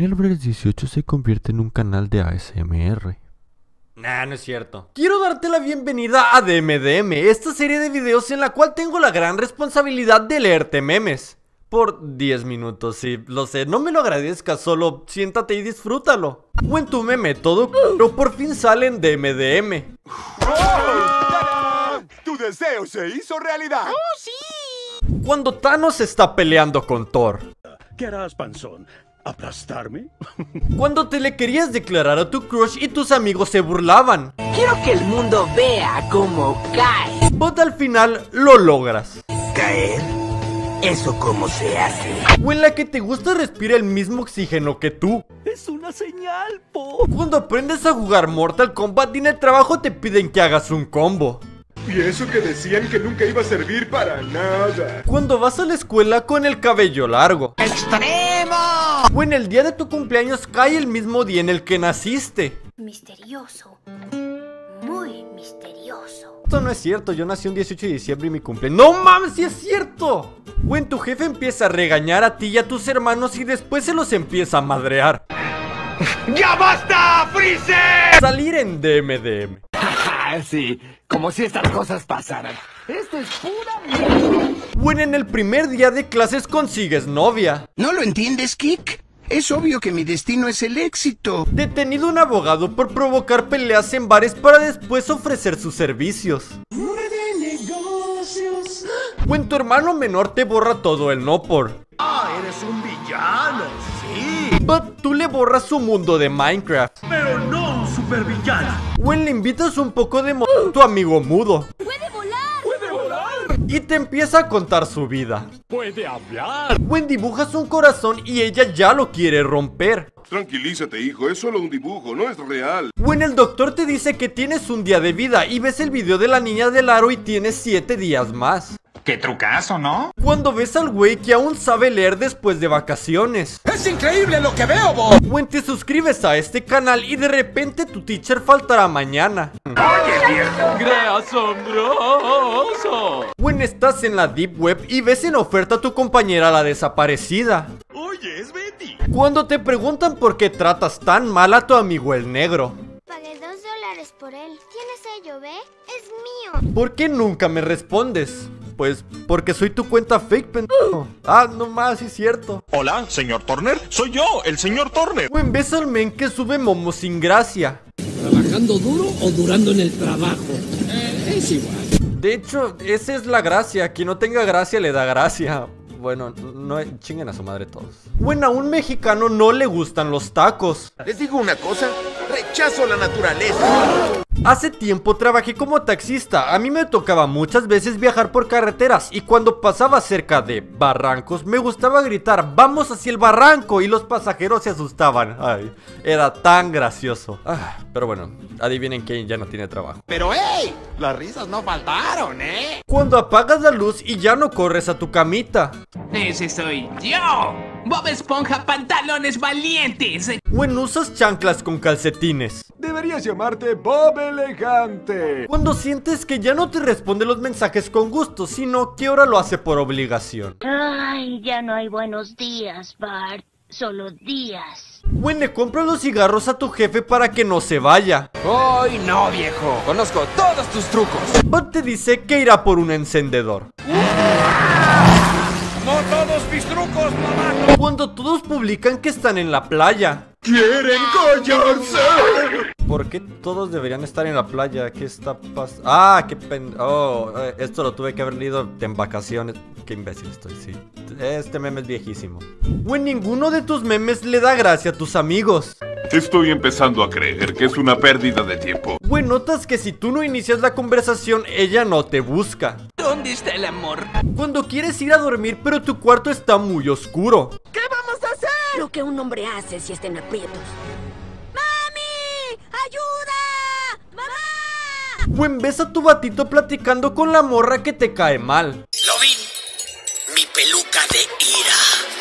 Daniel Breves 18 se convierte en un canal de ASMR. Nah, no es cierto. Quiero darte la bienvenida a DMDM, esta serie de videos en la cual tengo la gran responsabilidad de leerte memes. Por 10 minutos, sí, lo sé, no me lo agradezcas, solo siéntate y disfrútalo. O en tu meme todo pero por fin sale en DMDM. ¡Oh! ¡Tu deseo se hizo realidad! ¡Oh, sí! Cuando Thanos está peleando con Thor. ¿Qué harás, panzón? ¿Aplastarme? Cuando te le querías declarar a tu crush y tus amigos se burlaban. Quiero que el mundo vea cómo cae. But al final lo logras. ¿Caer? ¿Eso cómo se hace? O en la que te gusta respira el mismo oxígeno que tú. Es una señal, po. Cuando aprendes a jugar Mortal Kombat y en el trabajo te piden que hagas un combo. Y eso que decían que nunca iba a servir para nada. Cuando vas a la escuela con el cabello largo. ¡Extremo! O en el día de tu cumpleaños cae el mismo día en el que naciste. Misterioso. Muy misterioso. Esto no es cierto, yo nací un 18 de diciembre y mi cumpleaños. ¡No mames, sí es cierto! O en tu jefe empieza a regañar a ti y a tus hermanos y después se los empieza a madrear. ¡Ya basta, Freezer! Salir en DMDM. Sí, como si estas cosas pasaran. Esto es pura mierda. O en el primer día de clases consigues novia. ¿No lo entiendes, Kik? Es obvio que mi destino es el éxito. Detenido un abogado por provocar peleas en bares para después ofrecer sus servicios. O en tu hermano menor te borra todo el no por. Ah, eres un villano, sí. But tú le borras su mundo de Minecraft. Pero no un supervillano. O en le invitas un poco de a tu amigo mudo. ¡Puede volar! ¡Puede volar! Y te empieza a contar su vida. ¡Puede hablar! O en dibujas un corazón y ella ya lo quiere romper. Tranquilízate, hijo, es solo un dibujo, no es real. O en el doctor te dice que tienes un día de vida y ves el video de la niña del aro y tienes 7 días más. ¡Qué trucazo!, ¿no? Cuando ves al güey que aún sabe leer después de vacaciones. ¡Es increíble lo que veo, Bob! O en te suscribes a este canal y de repente tu teacher faltará mañana. ¡Qué asombroso! O en estás en la deep web y ves en oferta a tu compañera la desaparecida. Oye, es Betty. Cuando te preguntan por qué tratas tan mal a tu amigo el negro. Pagué $2 por él. ¿Quién es ello, ve? Es mío. ¿Por qué nunca me respondes? Pues porque soy tu cuenta fake, pendejo. Ah, no más, sí es cierto. Hola, señor Turner. Soy yo, el señor Turner. O en vez al men que sube momo sin gracia. ¿Trabajando duro o durando en el trabajo? Es igual. De hecho, esa es la gracia. Quien no tenga gracia le da gracia. Bueno, no chinguen a su madre todos. Bueno, a un mexicano no le gustan los tacos. Les digo una cosa, rechazo la naturaleza. Hace tiempo trabajé como taxista. A mí me tocaba muchas veces viajar por carreteras y cuando pasaba cerca de barrancos me gustaba gritar "¡Vamos hacia el barranco!" y los pasajeros se asustaban. Ay, era tan gracioso. Pero bueno, adivinen quién ya no tiene trabajo. Pero ¡hey! Las risas no faltaron, ¿eh? Cuando apagas la luz y ya no corres a tu camita. ¡Ese soy yo! ¡Bob Esponja Pantalones Valientes! O en usas chanclas con calcetines. Deberías llamarte Bob Elegante. Cuando sientes que ya no te responde los mensajes con gusto, sino que ahora lo hace por obligación. Ay, ya no hay buenos días, Bart. Solo días. O en le compras los cigarros a tu jefe para que no se vaya. ¡Ay, no, viejo! Conozco todos tus trucos. But te dice que irá por un encendedor. ¡No todos mis trucos, mamá! Cuando todos publican que están en la playa. ¡Quieren callarse! ¿Por qué todos deberían estar en la playa? ¿Qué está pasando? Ah, qué esto lo tuve que haber leído en vacaciones. Qué imbécil estoy, sí. Este meme es viejísimo. O en ninguno de tus memes le da gracia a tus amigos. Estoy empezando a creer que es una pérdida de tiempo. O en notas que si tú no inicias la conversación, ella no te busca. ¿Dónde está el amor? Cuando quieres ir a dormir, pero tu cuarto está muy oscuro. ¿Qué vamos a hacer? Lo que un hombre hace si está en aprietos. ¡Mami! ¡Ayuda! ¡Mamá! O en vez a tu batito platicando con la morra que te cae mal. Lo vi. Mi peluca de ira.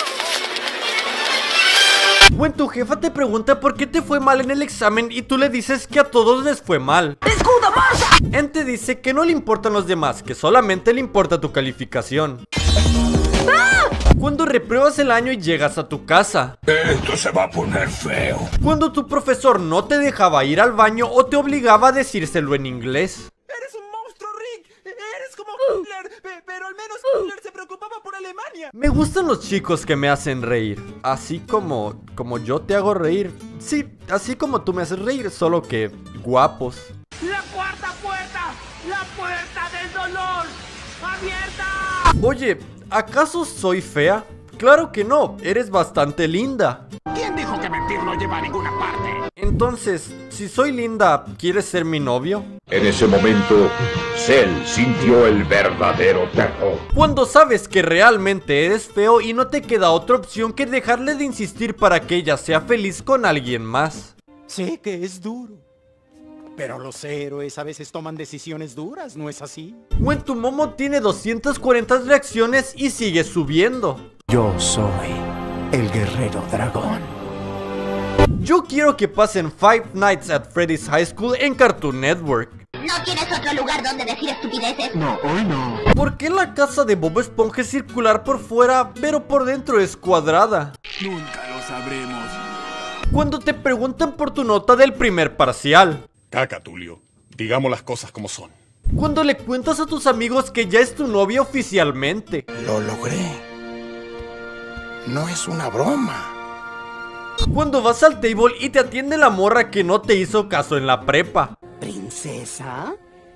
O en tu jefa te pregunta por qué te fue mal en el examen y tú le dices que a todos les fue mal. ¡Escudo, morsa! En te dice que no le importan los demás, que solamente le importa tu calificación. Cuando repruebas el año y llegas a tu casa. Esto se va a poner feo. Cuando tu profesor no te dejaba ir al baño o te obligaba a decírselo en inglés. Eres un monstruo, Rick. Eres como Hitler, pero al menos Hitler se preocupaba por Alemania. Me gustan los chicos que me hacen reír. Así como yo te hago reír. Sí, así como tú me haces reír, solo que guapos. ¡La cuarta puerta! ¡La puerta del dolor! ¡Abierta! Oye, ¿acaso soy fea? Claro que no, eres bastante linda. ¿Quién dijo que mentir no lleva a ninguna parte? Entonces, si soy linda, ¿quieres ser mi novio? En ese momento, Cell sintió el verdadero terror. Cuando sabes que realmente eres feo y no te queda otra opción que dejarle de insistir para que ella sea feliz con alguien más. Sé que es duro, pero los héroes a veces toman decisiones duras, ¿no es así? When tu Momo tiene 240 reacciones y sigue subiendo. Yo soy el guerrero dragón. Yo quiero que pasen Five Nights at Freddy's High School en Cartoon Network. ¿No tienes otro lugar donde decir estupideces? No, hoy no. ¿Por qué la casa de Bob Esponja es circular por fuera, pero por dentro es cuadrada? Nunca lo sabremos. Cuando te preguntan por tu nota del primer parcial. Caca, Tulio. Digamos las cosas como son. Cuando le cuentas a tus amigos que ya es tu novia oficialmente. Lo logré. No es una broma. Cuando vas al table y te atiende la morra que no te hizo caso en la prepa. ¿Princesa?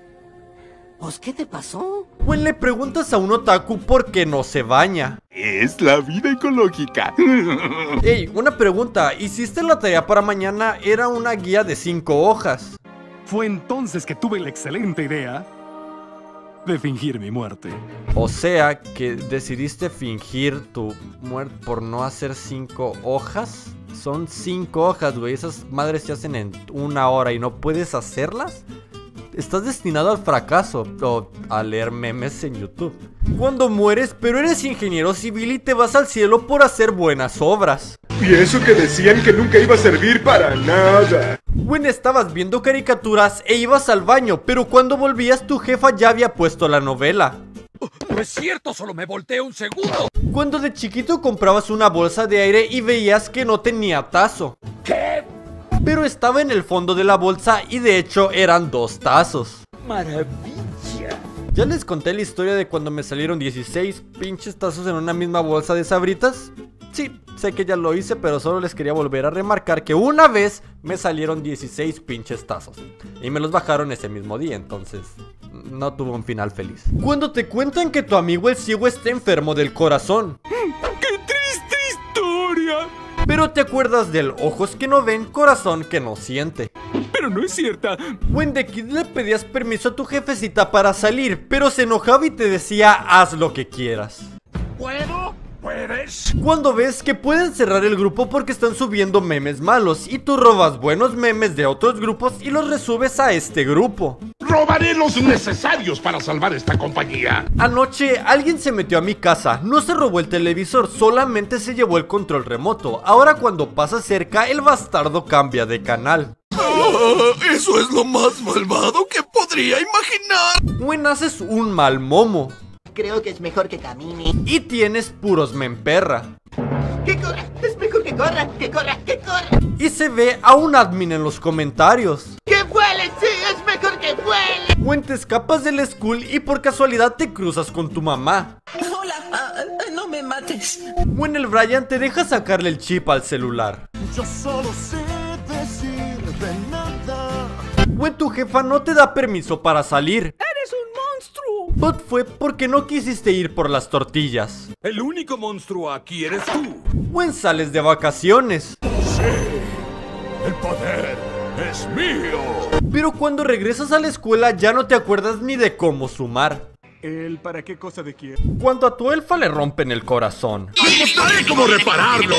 ¿Pues qué te pasó? O le preguntas a un otaku por qué no se baña. Es la vida ecológica. Ey, una pregunta. ¿Hiciste la tarea para mañana? Era una guía de 5 hojas. Fue entonces que tuve la excelente idea de fingir mi muerte. O sea, que decidiste fingir tu muerte por no hacer 5 hojas. Son 5 hojas, güey. Esas madres se hacen en 1 hora y no puedes hacerlas. Estás destinado al fracaso o a leer memes en YouTube. Cuando mueres, pero eres ingeniero civil y te vas al cielo por hacer buenas obras. Y eso que decían que nunca iba a servir para nada. Bueno, estabas viendo caricaturas e ibas al baño, pero cuando volvías tu jefa ya había puesto la novela. No es cierto, solo me volteé un segundo. Cuando de chiquito comprabas una bolsa de aire y veías que no tenía tazo. ¿Qué? Pero estaba en el fondo de la bolsa y de hecho eran 2 tazos. Maravilla. ¿Ya les conté la historia de cuando me salieron 16 pinches tazos en una misma bolsa de Sabritas? Sí, sé que ya lo hice, pero solo les quería volver a remarcar que una vez me salieron 16 pinches tazos. Y me los bajaron ese mismo día, entonces no tuvo un final feliz. Cuando te cuentan que tu amigo el ciego está enfermo del corazón. ¡Qué triste historia! Pero te acuerdas del ojos que no ven, corazón que no siente. Pero no es cierta. When the Kid le pedías permiso a tu jefecita para salir, pero se enojaba y te decía haz lo que quieras. ¿Puedo? ¿Puedes? Cuando ves que pueden cerrar el grupo porque están subiendo memes malos y tú robas buenos memes de otros grupos y los resubes a este grupo. Robaré los necesarios para salvar esta compañía. Anoche alguien se metió a mi casa, no se robó el televisor, solamente se llevó el control remoto. Ahora cuando pasa cerca, el bastardo cambia de canal. Eso es lo más malvado que podría imaginar. When haces un mal momo. Creo que es mejor que camine. Y tienes puros memperra. ¡Que corra! ¡Es mejor que corra! ¡Que corra! ¡Que corra! Y se ve a un admin en los comentarios. ¡Que vuele! ¡Sí! ¡Es mejor que vuele! When te escapas del school y por casualidad te cruzas con tu mamá. Hola, no me mates. When el Brian te deja sacarle el chip al celular. Yo solo sé decir de nada. When tu jefa no te da permiso para salir. ¡Eres un monstruo! But fue porque no quisiste ir por las tortillas. El único monstruo aquí eres tú. When sales de vacaciones. Sí, el poder es mío. Pero cuando regresas a la escuela ya no te acuerdas ni de cómo sumar. ¿El para qué cosa de quién? Cuando a tu elfa le rompen el corazón. ¡Mostraré cómo repararlo!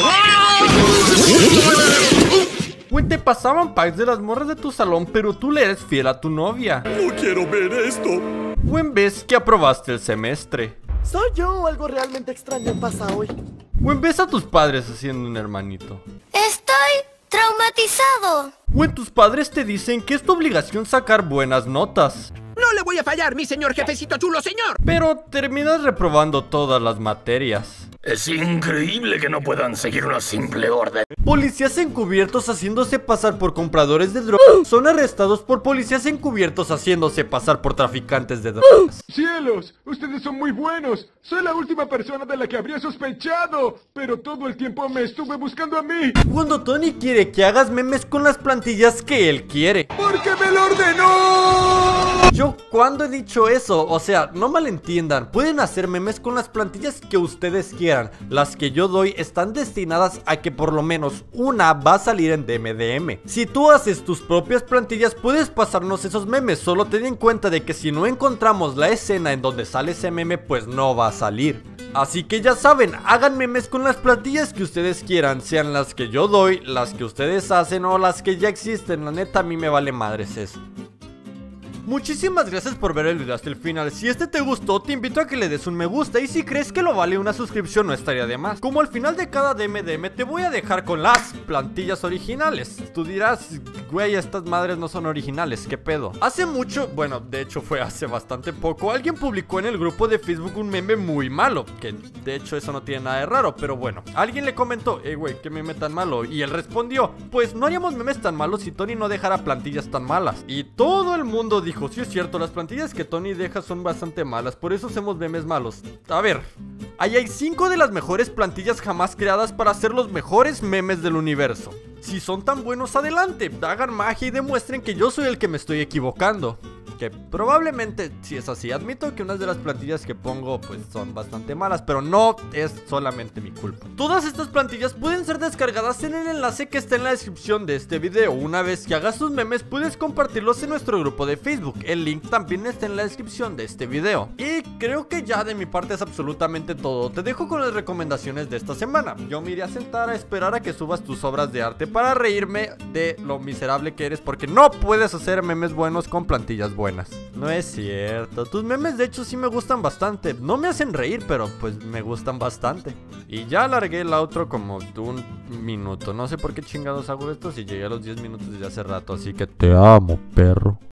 When te pasaban packs de las morras de tu salón, pero tú le eres fiel a tu novia. No quiero ver esto. When ves que aprobaste el semestre. ¿Soy yo o algo realmente extraño pasa hoy? When ves a tus padres haciendo un hermanito. Estoy traumatizado. When tus padres te dicen que es tu obligación sacar buenas notas. ¡No No le voy a fallar, mi señor jefecito chulo, señor. Pero terminas reprobando todas las materias. Es increíble que no puedan seguir una simple orden. Policías encubiertos haciéndose pasar por compradores de drogas son arrestados por policías encubiertos haciéndose pasar por traficantes de drogas. ¡Cielos! Ustedes son muy buenos. Soy la última persona de la que habría sospechado. Pero todo el tiempo me estuve buscando a mí. Cuando Tony quiere que hagas memes con las plantillas que él quiere. ¡Porque me lo ordenó! Yo, ¿cuándo he dicho eso? O sea, no malentiendan. Pueden hacer memes con las plantillas que ustedes quieran. Las que yo doy están destinadas a que por lo menos una va a salir en DMDM. Si tú haces tus propias plantillas, puedes pasarnos esos memes. Solo ten en cuenta de que si no encontramos la escena en donde sale ese meme, pues no va a salir. Así que ya saben, hagan memes con las plantillas que ustedes quieran, sean las que yo doy, las que ustedes hacen o las que ya existen. La neta, a mí me vale madres eso. Muchísimas gracias por ver el video hasta el final. Si este te gustó, te invito a que le des un me gusta. Y si crees que lo vale, una suscripción no estaría de más. Como al final de cada DMDM te voy a dejar con las plantillas originales. Tú dirás, güey, estas madres no son originales, ¿qué pedo? Hace mucho, bueno, de hecho fue hace bastante poco, alguien publicó en el grupo de Facebook un meme muy malo. Que de hecho eso no tiene nada de raro, pero bueno, alguien le comentó, güey, ¿qué meme tan malo? Y él respondió, pues no haríamos memes tan malos si Tony no dejara plantillas tan malas. Y todo el mundo dijo, sí es cierto, las plantillas que Tony deja son bastante malas, por eso hacemos memes malos. A ver, ahí hay 5 de las mejores plantillas jamás creadas para hacer los mejores memes del universo. Si son tan buenos, adelante, hagan magia y demuestren que yo soy el que me estoy equivocando. Que probablemente sí es así. Admito que unas de las plantillas que pongo pues son bastante malas, pero no es solamente mi culpa. Todas estas plantillas pueden ser descargadas en el enlace que está en la descripción de este video. Una vez que hagas tus memes, puedes compartirlos en nuestro grupo de Facebook. El link también está en la descripción de este video. Y creo que ya de mi parte es absolutamente todo. Te dejo con las recomendaciones de esta semana. Yo me iré a sentar a esperar a que subas tus obras de arte para reírme de lo miserable que eres, porque no puedes hacer memes buenos con plantillas buenas. No es cierto, tus memes de hecho sí me gustan bastante. No me hacen reír, pero pues me gustan bastante. Y ya alargué el outro como un minuto. No sé por qué chingados hago esto si llegué a los 10 minutos desde hace rato. Así que te amo, perro.